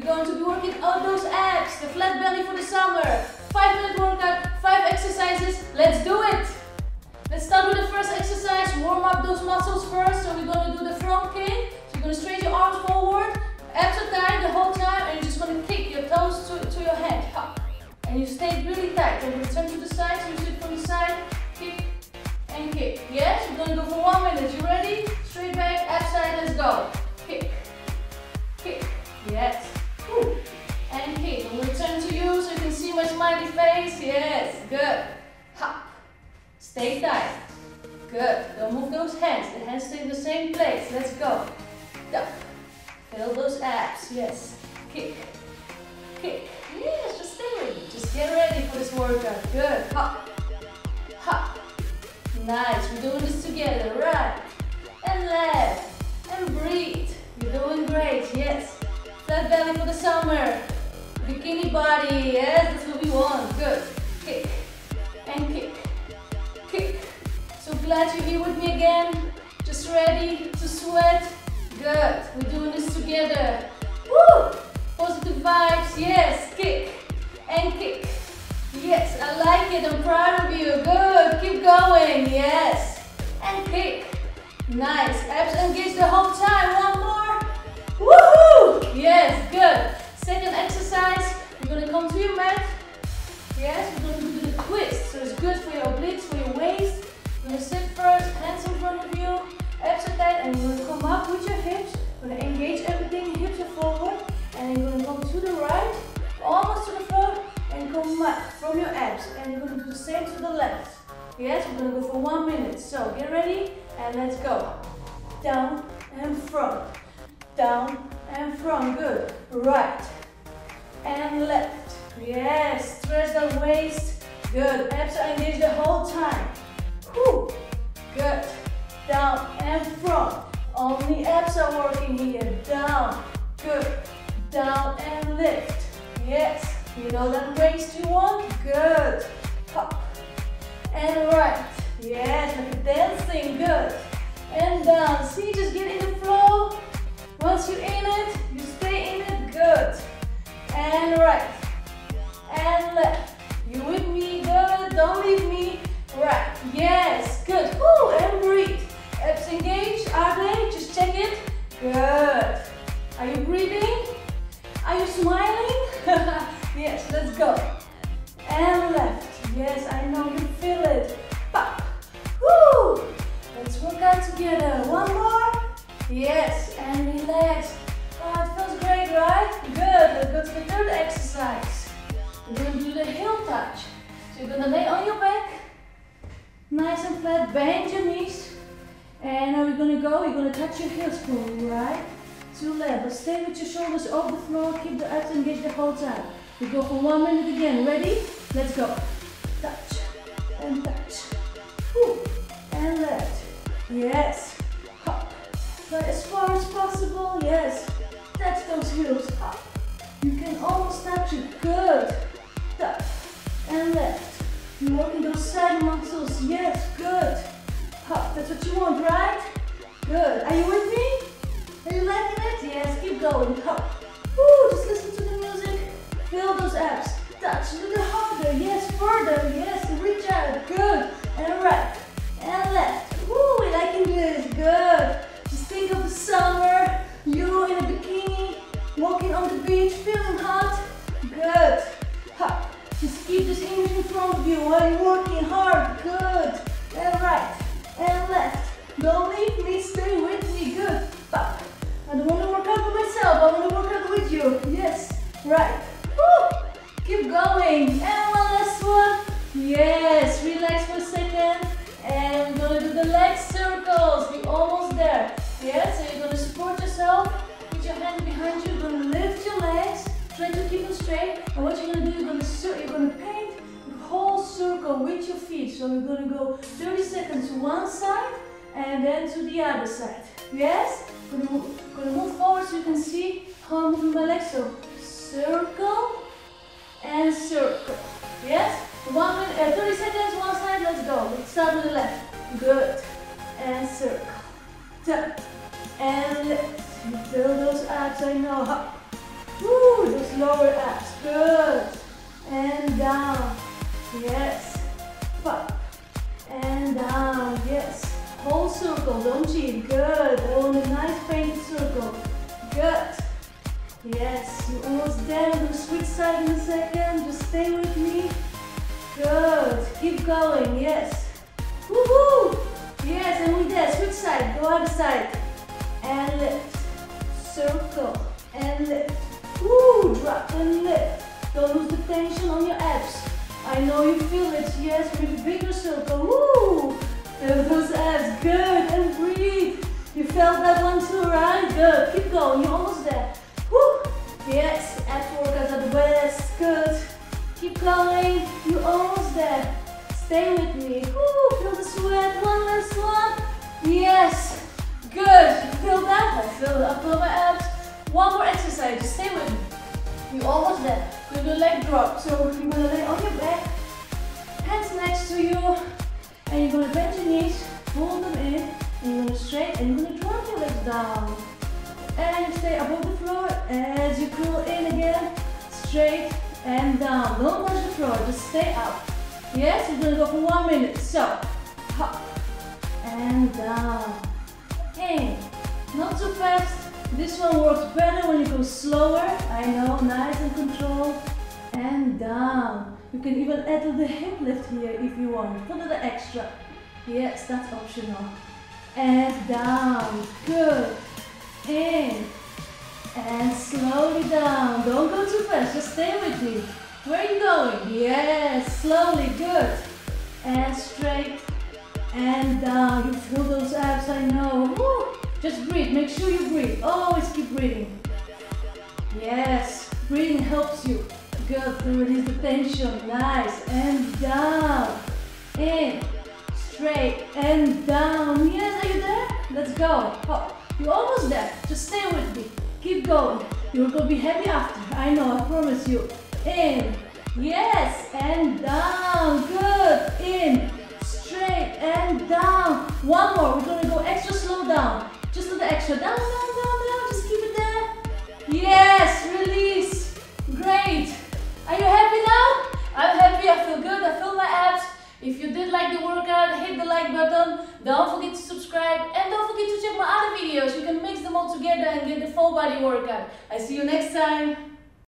We're going to be working out those abs, the flat belly for the summer. 5-minute workout, 5 exercises. Let's do it. Let's start with the first exercise. Warm up those muscles first. So we're going to do the front kick. So you're going to straight your arms forward. Abs are tight the whole time, and you're just going to kick your toes to your head. And you stay really tight. And you turn to the side, so you sit from the side, kick and kick. Yes, we're going to go for 1 minute. You ready? Straight back, abs side, let's go. Kick, kick, yes. Woo. And kick. I'm going to turn to you so you can see my smiley face. Yes, good. Hop. Stay tight. Good. Don't move those hands. The hands stay in the same place. Let's go. Duck. Fill those abs. Yes. Kick. Kick. Yes, just stay with me. Just get ready for this workout. Good. Hop. Hop. Nice. We're doing this together. Right. And left. And breathe. You're doing great. Yes. Flat belly for the summer. Bikini body. Yes, that's what we want. Good. Kick. And kick. Kick. So glad you're here with me again. Just ready to sweat. Good. We're doing this together. Woo! Positive vibes. Yes. Kick. And kick. Yes, I like it. I'm proud of you. Good. Keep going. Yes. And kick. Nice. Abs engaged the whole time. One more. Woohoo! Yes. Good. Second exercise. You're going to come to your mat. Yes, we're going to do the twist. So it's good for your obliques, for your waist. You're going to sit first, hands in front of you, abs are tight, and you're going to come up with your hips. You're going to engage everything, hips are forward, and you're going to come to the right, almost to the floor, and come up from your abs. And you're going to do the same to the left. Yes, we're going to go for 1 minute. So get ready, and let's go. Down and front, down and front. Good. Right and left. Yes, stretch that waist. Good. Abs are engaged the whole time. Whew. Good. Down and front. Only abs are working here. Down. Good. Down and lift. Yes. You know that waist you want? Good. Up. And right. Yes, like a dancing. Good. And down. See, just get in the flow. Once you're in it, you stay in it. Good. And right. And left. You with me? Good. Don't leave me. Right. Yes. Good. Woo. And breathe. Abs engaged. Are they? Just check it. Good. Are you breathing? Are you smiling? Yes. Let's go. And left. Yes. I know you feel it. Pop. Woo. Let's work out together. One more. Yes. And relax. Oh, it feels great, right? Good. Let's go to the third exercise. We're going to do the heel touch. So you're going to lay on your back, nice and flat, bend your knees. And now we're going to go, you're going to touch your heels from right to left. But stay with your shoulders off the floor, keep the abs engaged the whole time. We go for 1 minute again. Ready? Let's go. Touch and touch. Woo. And left. Yes. Hop. Try as far as possible. Yes. Touch those heels. Up. You can almost touch it. Good. Touch and left. You're working those side muscles. Yes, good. Hop. That's what you want, right? Good. Are you with me? Are you liking it? Yes, keep going. Hop. Woo, just listen to the music. Feel those abs. Touch a little harder. Yes, further. Yes, reach out. Good. And right. And left. Woo, we're liking this. Good. Just think of the summer. You in a bikini. Walking on the beach. Feeling hot. Good. Hop. Just keep this image in front of you while you're working hard. Good. And right. And left. Don't leave me. Stay with me. Good. Pop. I don't want to work out by myself. I want to work out with you. Yes. Right. Woo. Keep going. And one last one. Yes. Relax for a second. And we're going to do the leg circles. We're almost there. Yes. So you're going to support yourself. Put your hands behind you. You're going to lift your legs. Try to keep them straight. And what you're going to do, you're going to paint the whole circle with your feet. So you're going to go 30 seconds to one side and then to the other side. Yes? I'm going to move forward so you can see how I'm moving my legs. So circle and circle. Yes? 1 minute, 30 seconds, one side. Let's go. Let's start with the left. Good. And circle. Tap. And lift. You feel those abs, I know. Hop. Woo, those lower abs, good. And down, yes. Up, and down, yes. Whole circle, don't cheat, good. I want a nice painted circle, good. Yes, you're almost there. I'm going to switch side in a second, just stay with me. Good, keep going, yes. Woohoo! Yes, and with that, switch side, go other side. And lift, circle, and lift. Woo, drop and lift. Don't lose the tension on your abs. I know you feel it, yes, with a bigger circle. Woo! Feel those abs, good, and breathe. You felt that one too, right? Good, keep going, you're almost there. Woo! Yes, abs workouts are the best, good. Keep going, you're almost there. Stay with me. Woo! Feel the sweat, one last one. Yes, good. You feel that? I feel my abs. One more exercise, just stay with me. You're almost there. You're gonna do leg drop. So you're gonna lay on your back, hands next to you, and you're gonna bend your knees, hold them in, and you're gonna straight, and you're gonna drop your legs down. And you stay above the floor as you curl in again, straight and down. Don't touch the floor, just stay up. Yes, you're gonna go for 1 minute. So, up and down. In. Not too fast. This one works better when you go slower. I know, nice and controlled. And down. You can even add to the hip lift here if you want. Put a little extra. Yes, that's optional. And down. Good. In. And slowly down. Don't go too fast. Just stay with me. Where are you going? Yes, slowly. Good. And straight. And down. You feel those abs, I know. Woo. Just breathe, make sure you breathe. Always keep breathing. Yes, breathing helps you. Good, to release the tension. Nice, and down. In, straight, and down. Yes, are you there? Let's go. Hop. You're almost there. Just stay with me. Keep going. You're going to be happy after. I know, I promise you. In, yes, and down. Good, in, straight, and down. One more. We're going to go extra slow down. Just a little extra, down, down, down, down, just keep it there. Yes, release, great. Are you happy now? I'm happy, I feel good, I feel my abs. If you did like the workout, hit the like button. Don't forget to subscribe and don't forget to check my other videos. You can mix them all together and get the full body workout. I see you next time.